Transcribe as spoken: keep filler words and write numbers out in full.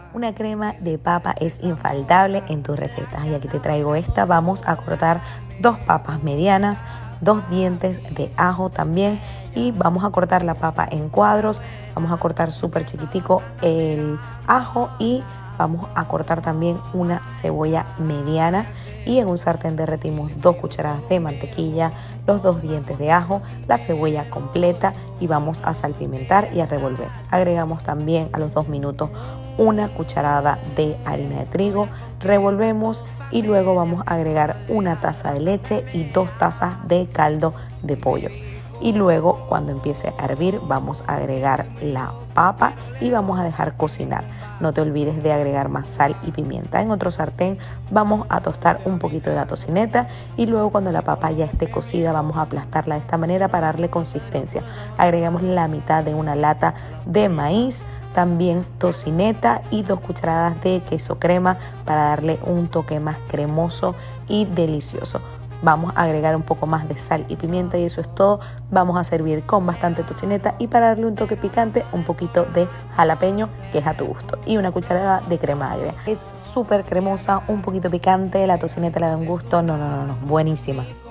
Una crema de papa es infaltable en tus recetas y aquí te traigo esta. Vamos a cortar dos papas medianas, dos dientes de ajo también y vamos a cortar la papa en cuadros. Vamos a cortar súper chiquitico el ajo y vamos a cortar también una cebolla mediana y en un sartén derretimos dos cucharadas de mantequilla, los dos dientes de ajo, la cebolla completa y vamos a salpimentar y a revolver. Agregamos también a los dos minutos una cucharada de harina de trigo, revolvemos y luego vamos a agregar una taza de leche y dos tazas de caldo de pollo. Y luego cuando empiece a hervir vamos a agregar la papa y vamos a dejar cocinar. No te olvides de agregar más sal y pimienta. En otro sartén vamos a tostar un poquito de la tocineta y luego cuando la papa ya esté cocida vamos a aplastarla de esta manera para darle consistencia. Agregamos la mitad de una lata de maíz, también tocineta y dos cucharadas de queso crema para darle un toque más cremoso y delicioso. Vamos a agregar un poco más de sal y pimienta y eso es todo. Vamos a servir con bastante tocineta y para darle un toque picante, un poquito de jalapeño, que es a tu gusto, y una cucharada de crema agria. Es súper cremosa, un poquito picante, la tocineta le da un gusto, no, no, no, no, buenísima.